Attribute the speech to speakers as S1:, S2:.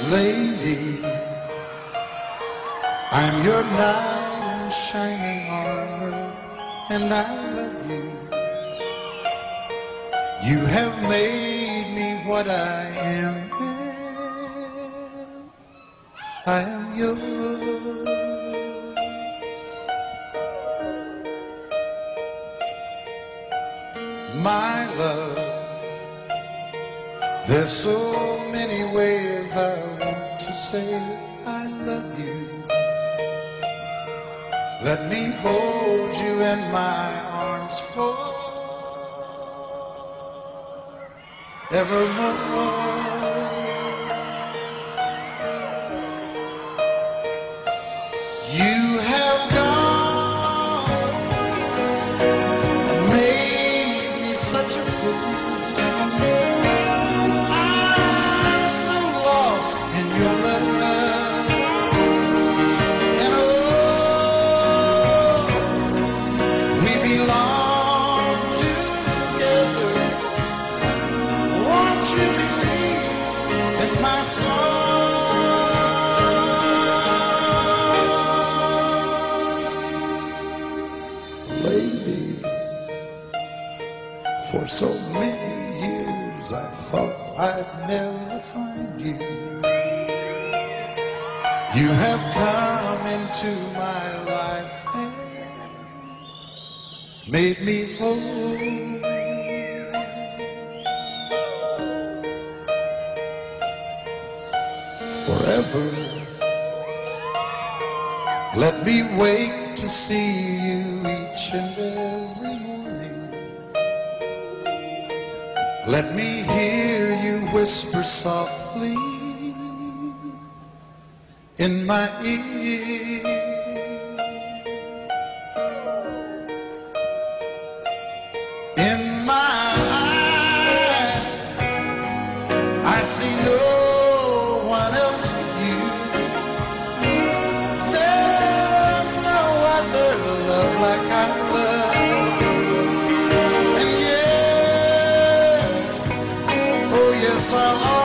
S1: Lady, I'm your knight in shining armor, and I love you. You have made me what I am. I am yours. My love, there's so many ways I want to say I love you. Let me hold you in my arms forevermore. You have gone and made me such a fool. I'm so lost in your love, and oh, we belong together. Won't you believe in my song? Lady, for so many years I thought I'd never find you. You have come into my life and made me whole. Forever, let me wake to see you each and every morning. Let me hear you whisper softly in my ear. In my eyes, I see no one else but you. There's no other love like I love. And yes, oh yes, I'll